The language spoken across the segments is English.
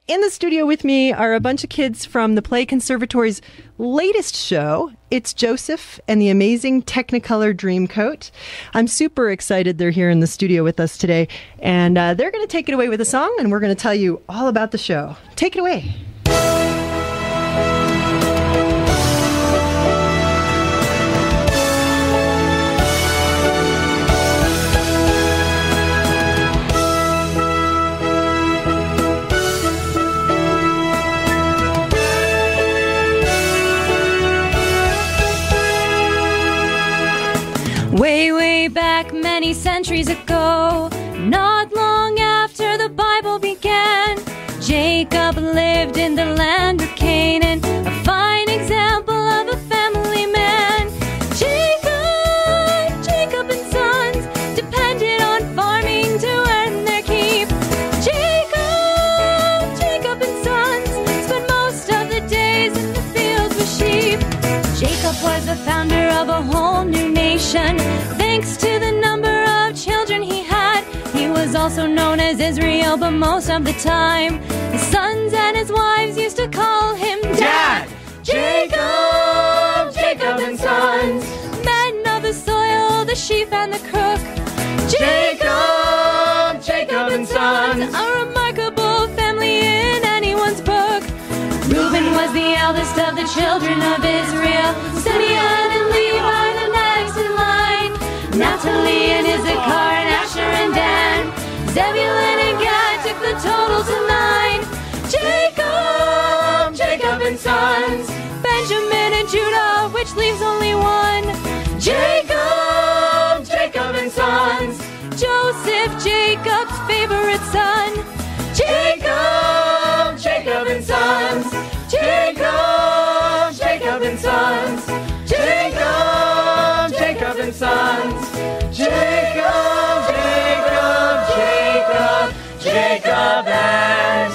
in the studio with me are a bunch of kids from the Play Conservatory's latest show. It's Joseph and the Amazing Technicolor Dreamcoat. I'm super excited they're here in the studio with us today, and they're going to take it away with a song, and we're going to tell you all about the show. Take it away. Way, way back many centuries ago, not long after the Bible began, Jacob lived in the land of Canaan, a fine example of a family man. Jacob and sons depended on farming to earn their keep. Jacob and sons spent most of the days in the fields with sheep. Jacob was the founder of a whole new nation. Thanks to the number of children he had, he was also known as Israel, but most of the time, his sons and his wives used to call him Dad. Jacob and sons, men of the soil, the sheep and the crook. Jacob and sons, a remarkable family in anyone's book. Reuben was the eldest of the children of Israel. Simeon and Levi the next in line. Naphtali and Issachar and Asher and Dan. Zebulun and Gad took the total to 9. Jacob and sons. Benjamin and Judah, which leaves only one. Jacob and sons. Joseph, Jacob's favorite son. Jacob and sons. Jacob and sons. Jacob and sons. Jacob and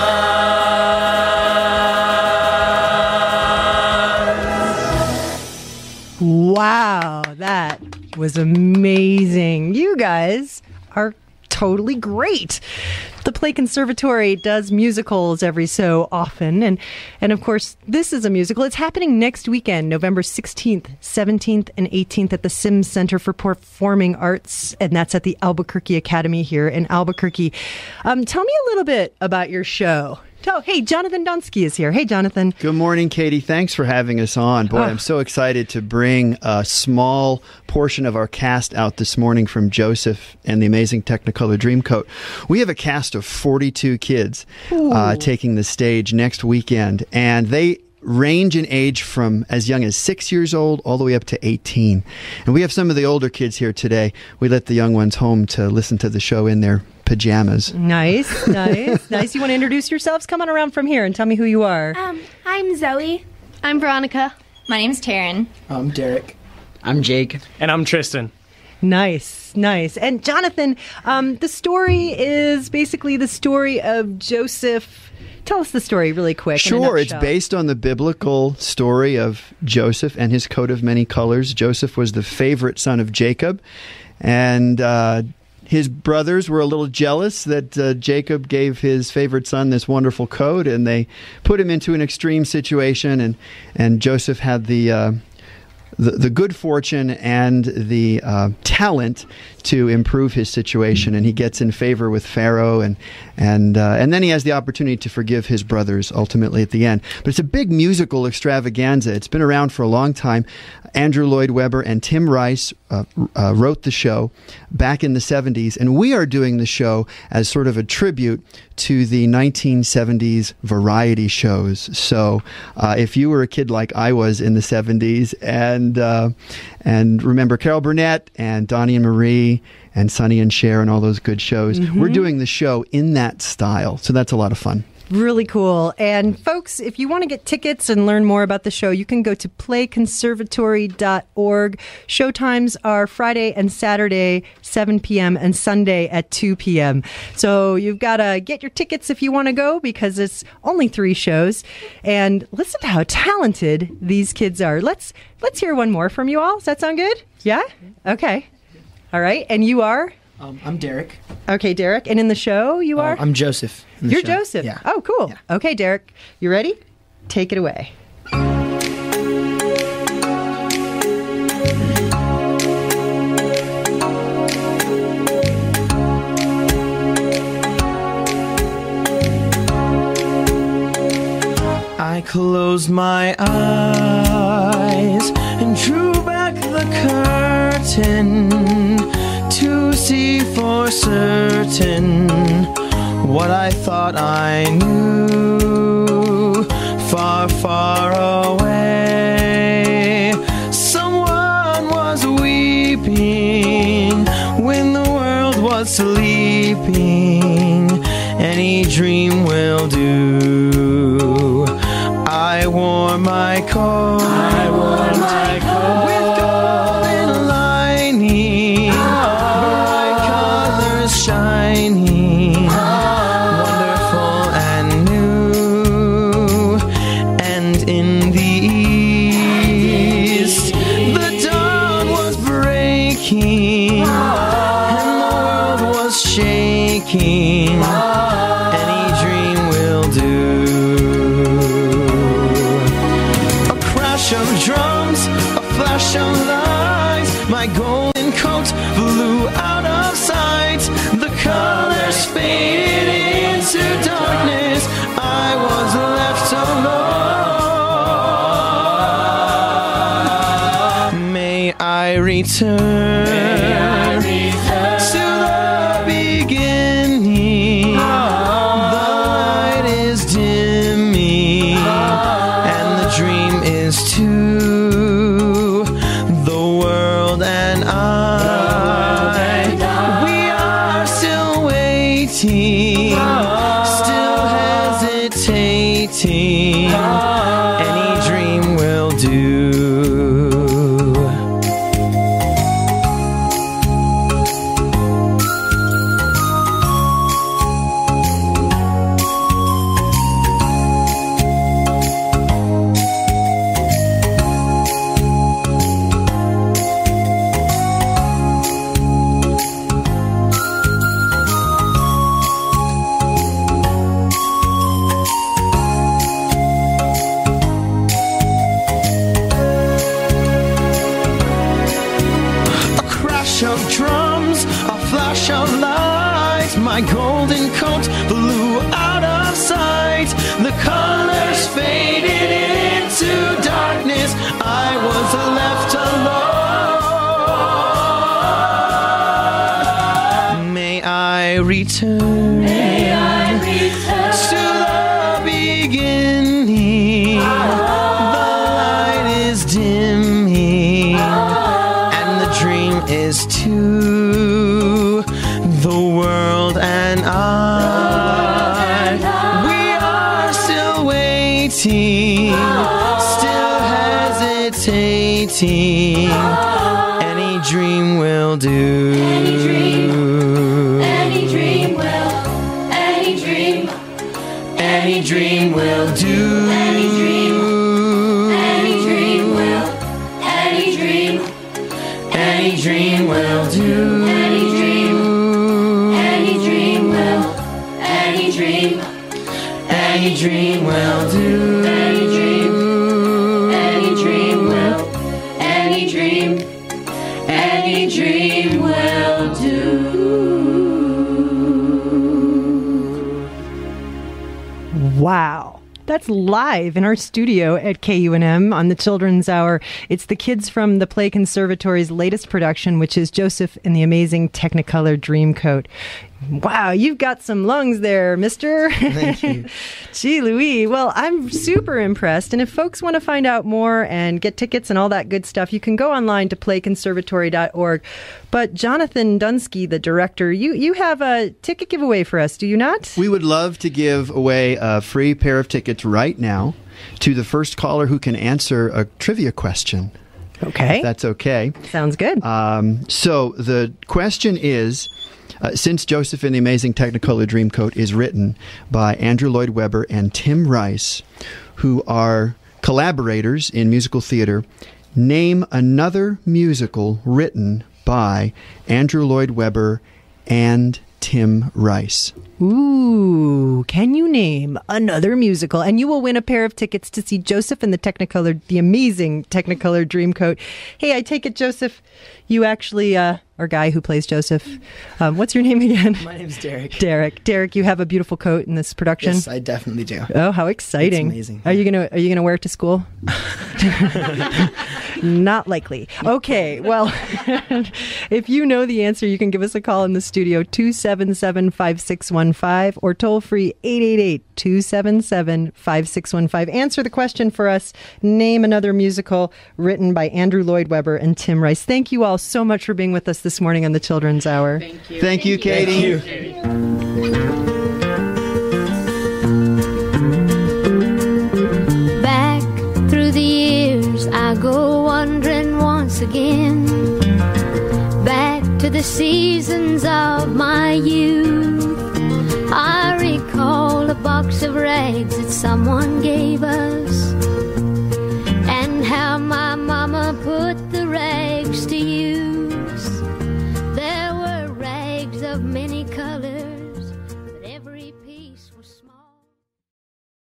sons. Wow, that was amazing. You guys are totally great. The Play Conservatory does musicals every so often, and of course, this is a musical. It's happening next weekend, November 16th, 17th, and 18th at the Sims Center for Performing Arts, and that's at the Albuquerque Academy here in Albuquerque. Tell me a little bit about your show. Hey, Jonathan Donsky is here. Hey, Jonathan. Good morning, Katie. Thanks for having us on. Boy, I'm so excited to bring a small portion of our cast out this morning from Joseph and the Amazing Technicolor Dreamcoat. We have a cast of 42 kids taking the stage next weekend, and they range in age from as young as 6 years old all the way up to 18. And we have some of the older kids here today. We let the young ones home to listen to the show in their pajamas. Nice. You want to introduce yourselves? Come on around from here and tell me who you are. I'm Zoe. I'm Veronica. My name's Taryn. I'm Derek. I'm Jake. And I'm Tristan. Nice. And Jonathan, the story is basically the story of Joseph. Tell us the story really quick. Sure. It's based on the biblical story of Joseph and his coat of many colors. Joseph was the favorite son of Jacob, and his brothers were a little jealous that Jacob gave his favorite son this wonderful coat, and they put him into an extreme situation, and Joseph had the good fortune and the talent to improve his situation, and he gets in favor with Pharaoh, and then he has the opportunity to forgive his brothers ultimately at the end. But it's a big musical extravaganza. It's been around for a long time. Andrew Lloyd Webber and Tim Rice wrote the show back in the 70s, and we are doing the show as sort of a tribute to the 1970s variety shows. So if you were a kid like I was in the 70s and remember Carol Burnett and Donnie and Marie and Sonny and Cher and all those good shows, we're doing the show in that style. So that's a lot of fun. Really cool. And folks, if you want to get tickets and learn more about the show, you can go to playconservatory.org. Showtimes are Friday and Saturday, 7 p.m. and Sunday at 2 p.m. So you've got to get your tickets if you want to go, because it's only 3 shows. And listen to how talented these kids are. Let's hear one more from you all. Does that sound good? Yeah? Okay. All right. And you are? I'm Derek. Okay, Derek. And in the show, you are? I'm Joseph. in the You're show. Joseph. Yeah. Oh, cool. Yeah. Okay, Derek. You ready? Take it away. I closed my eyes and drew back the curtain to see for certain what I thought I knew. Far, far away, someone was weeping when the world was sleeping. Any dream will do. I wore my coat. With golden lining, bright colors shining, wonderful and new. And in the east, the dawn was breaking, and the world was shaking. Any dream will do. Of drums, a flash of lights, my golden coat flew out of sight. The colors faded into darkness. I was left alone. May I return to the beginning. The light is dimming, and the dream is too. The world and I, we are still waiting, still hesitating. Any dream will do. Of drums, a flash of light, my golden coat flew out of sight. The colors faded into darkness. I was left alone. May I return, to the beginning. The light is dimming, is to the world and I. We are still waiting, still hesitating. Any dream will do. Any dream will, any dream, any dream will do. any dream will, any dream. Any dream will do. Any dream will, any dream. Any dream will do. Any dream will, any dream will do. Wow. That's live in our studio at KUNM on the Children's Hour. It's the kids from the Play Conservatory's latest production, which is Joseph and the Amazing Technicolor Dreamcoat. Wow, you've got some lungs there, mister. Thank you. Gee Louie. Well, I'm super impressed. And if folks want to find out more and get tickets and all that good stuff, you can go online to playconservatory.org. But Jonathan Dunsky, the director, you have a ticket giveaway for us, do you not? We would love to give away a free pair of tickets right now to the first caller who can answer a trivia question. Okay. If that's okay. Sounds good. So the question is, since Joseph and the Amazing Technicolor Dreamcoat is written by Andrew Lloyd Webber and Tim Rice, who are collaborators in musical theater, name another musical written by Andrew Lloyd Webber and Tim Rice. Ooh, can you name another musical? And you will win a pair of tickets to see Joseph in the Amazing Technicolor Dreamcoat. Hey, I take it, Joseph, you actually are guy who plays Joseph. What's your name again? My name's Derek. Derek, you have a beautiful coat in this production. Yes, I definitely do. Oh, how exciting! It's amazing. Are you gonna wear it to school? Not likely. Okay, well, if you know the answer, you can give us a call in the studio, 277-5615, or toll free 888-277-5615. Answer the question for us. Name another musical written by Andrew Lloyd Webber and Tim Rice. Thank you all so much for being with us this morning on the Children's Hour. Thank you. Thank you, Katie. Thank you. Back through the years, I go wandering once again, back to the seasons of my youth. I recall a box of rags that someone gave us, and how my mama put the rags to use. There were rags of many colors,